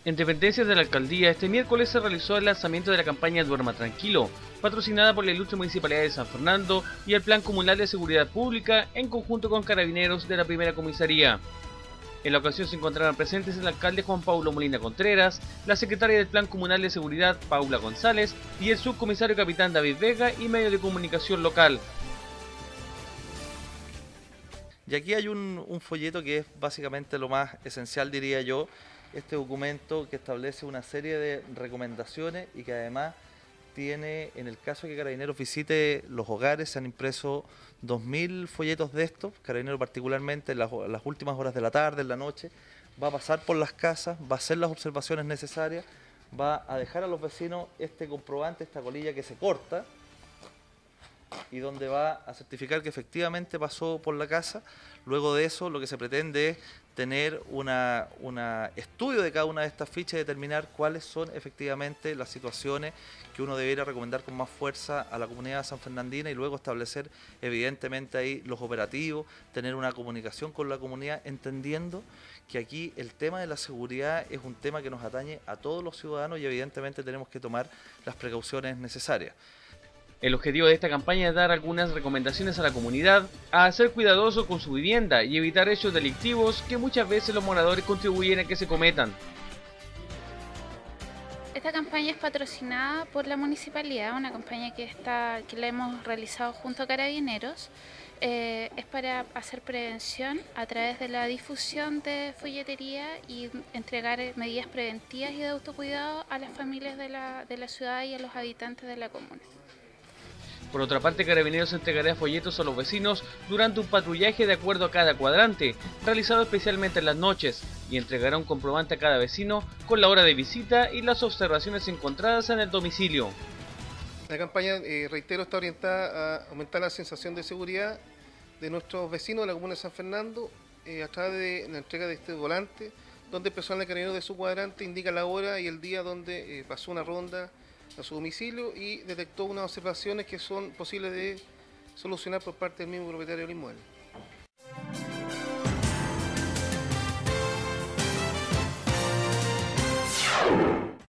En dependencias de la alcaldía, este miércoles se realizó el lanzamiento de la campaña Duerma Tranquilo, patrocinada por la ilustre Municipalidad de San Fernando y el Plan Comunal de Seguridad Pública en conjunto con Carabineros de la Primera Comisaría. En la ocasión se encontraron presentes el alcalde Juan Paulo Molina Contreras, la secretaria del Plan Comunal de Seguridad Paula González y el subcomisario capitán David Vega y medios de comunicación local. Y aquí hay un folleto que es básicamente lo más esencial, diría yo, este documento que establece una serie de recomendaciones y que además tiene, en el caso de que Carabineros visite los hogares, se han impreso 2000 folletos de estos. Carabineros particularmente en las últimas horas de la tarde, en la noche, va a pasar por las casas, va a hacer las observaciones necesarias, va a dejar a los vecinos este comprobante, esta colilla que se corta, y donde va a certificar que efectivamente pasó por la casa. Luego de eso, lo que se pretende es tener un estudio de cada una de estas fichas y determinar cuáles son efectivamente las situaciones que uno debería recomendar con más fuerza a la comunidad sanfernandina y luego establecer evidentemente ahí los operativos, tener una comunicación con la comunidad, entendiendo que aquí el tema de la seguridad es un tema que nos atañe a todos los ciudadanos y evidentemente tenemos que tomar las precauciones necesarias. El objetivo de esta campaña es dar algunas recomendaciones a la comunidad a ser cuidadoso con su vivienda y evitar hechos delictivos que muchas veces los moradores contribuyen a que se cometan. Esta campaña es patrocinada por la municipalidad, una campaña que la hemos realizado junto a Carabineros. Es para hacer prevención a través de la difusión de folletería y entregar medidas preventivas y de autocuidado a las familias de la ciudad y a los habitantes de la comuna. Por otra parte, Carabineros entregará folletos a los vecinos durante un patrullaje de acuerdo a cada cuadrante, realizado especialmente en las noches, y entregará un comprobante a cada vecino con la hora de visita y las observaciones encontradas en el domicilio. La campaña, reitero, está orientada a aumentar la sensación de seguridad de nuestros vecinos de la comuna de San Fernando a través de la entrega de este volante, donde el personal de Carabineros de su cuadrante indica la hora y el día donde pasó una ronda a su domicilio y detectó unas observaciones que son posibles de solucionar por parte del mismo propietario del inmueble.